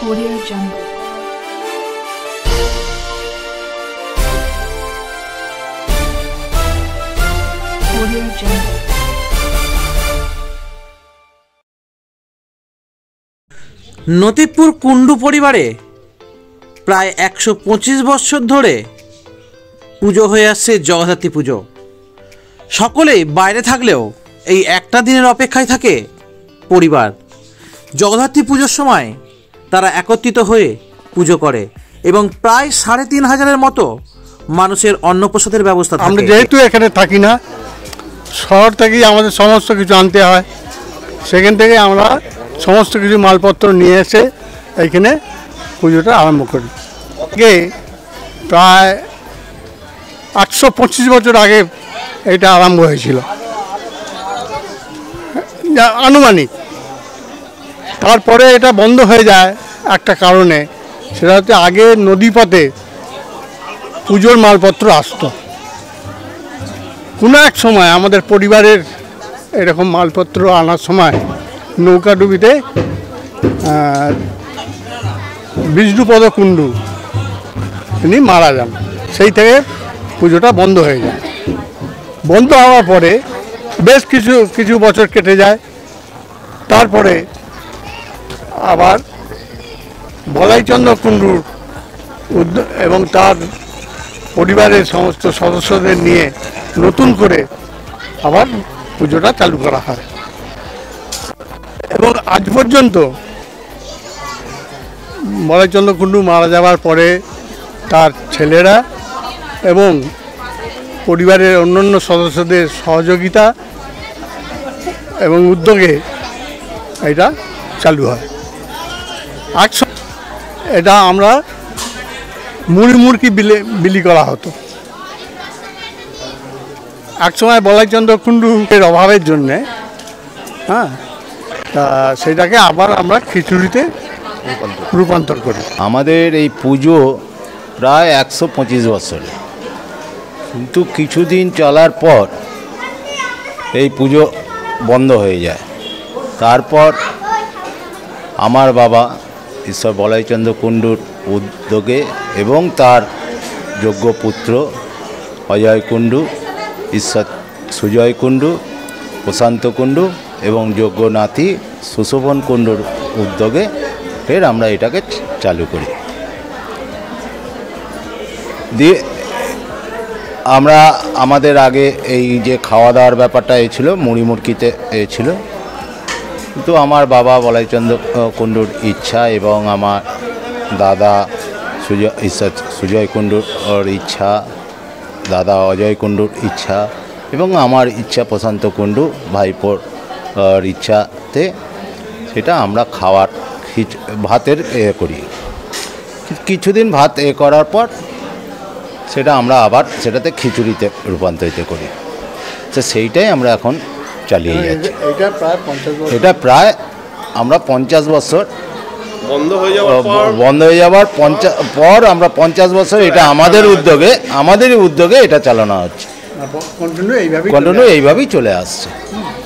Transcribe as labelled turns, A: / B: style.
A: Audio Jungle. Audio Jungle.
B: Natipur Kundu পরিবারে প্রায় 125 বছর ধরে পুজো হয়ে আসছে জগদ্ধাত্রী পুজো। সকলেই বাইরে থাকলেও এই একটা দিনের অপেক্ষায় থাকে পরিবার। জগদ্ধাত্রী পুজোর সময় তারা একত্রিত হয়ে পুজো করে এবং প্রায় 3500-এর মতো মানুষের অন্নপ্রসাদের ব্যবস্থা থাকে।
C: আমরা যেহেতু এখানে থাকি না, শহর থেকেই আমাদের সমস্ত কিছু আনতে হয়, সেখান থেকে আমরা সমস্ত কিছু মালপত্র নিয়ে এসে এইখানে পুজোটা আরম্ভ করি। আগে প্রায় 825 বছর আগে এটা আরম্ভ হয়েছিল আনুমানিক। তারপরে এটা বন্ধ হয়ে যায় একটা কারণে, সেটা হচ্ছে আগে নদীপথে পুজোর মালপত্র আসতো। কোনো এক সময় আমাদের পরিবারের এরকম মালপত্র আনার সময় নৌকাডুবিতে বিষ্ণুপদ কুণ্ডু তিনি মারা যান। সেই থেকে পুজোটা বন্ধ হয়ে যায়। বন্ধ হওয়ার পরে বেশ কিছু বছর কেটে যায়। তারপরে আবার বলাইচন্দ্র কুণ্ডুর এবং তার পরিবারের সমস্ত সদস্যদের নিয়ে নতুন করে আবার পুজোটা চালু করা হয় এবং আজ পর্যন্ত বলাইচন্দ্র কুণ্ডু মারা যাওয়ার পরে তার ছেলেরা এবং পরিবারের অন্যান্য সদস্যদের সহযোগিতা এবং উদ্যোগে এটা চালু হয়। এটা আমরা মুড়কি বিলি করা হতো। একসময় বলাইচন্দ্র কুণ্ডুর অভাবের জন্যে তা সেটাকে আবার আমরা খিচুড়িতে রূপান্তর করি।
D: আমাদের এই পুজো প্রায় 125 বছর, কিন্তু কিছুদিন চলার পর এই পুজো বন্ধ হয়ে যায়। তারপর আমার বাবা ঈশ্বর বলাইচন্দ্র কুণ্ডুর উদ্যোগে এবং তার যোগ্য পুত্র অজয় কুণ্ডু, ঈশ্বর সুজয় কুণ্ডু, প্রশান্ত কুণ্ডু এবং যোগ্য নাতি সুশোভন কুণ্ডুর উদ্যোগে ফের আমরা এটাকে চালু করি। দিয়ে আমরা আমাদের আগে এই যে খাওয়া দাওয়ার ব্যাপারটা ছিল মুড়িতে ছিল, কিন্তু আমার বাবা বলাইচন্দ্র কুণ্ডুর ইচ্ছা এবং আমার দাদা সুজয় কুণ্ডুর ইচ্ছা, দাদা অজয় কুণ্ডুর ইচ্ছা এবং আমার ইচ্ছা প্রশান্ত কুণ্ডু ভাইপোর ইচ্ছাতে সেটা আমরা খাওয়ার ভাতের করি। কিছুদিন ভাত করার পর সেটা আমরা আবার সেটাতে খিচুড়িতে রূপান্তরিত করি। তো সেইটাই আমরা এখন চালিয়ে যাচ্ছি। এটা প্রায় আমরা 50 বছর বন্ধ হয়ে যাওয়ার পর আমরা 50 বছর এটা আমাদেরই উদ্যোগে এটা চালানো হচ্ছে। কন্টিনিউ এইভাবেই চলে আসছে।